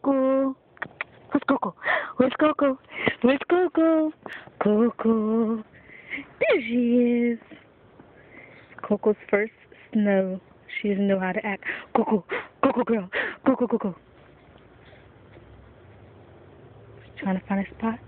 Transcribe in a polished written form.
Coco? Where's Coco? Where's Coco? Where's Coco? Coco. There she is. Coco's first snow. She doesn't know how to act. Coco. Coco girl. Coco, Coco. Trying to find a spot.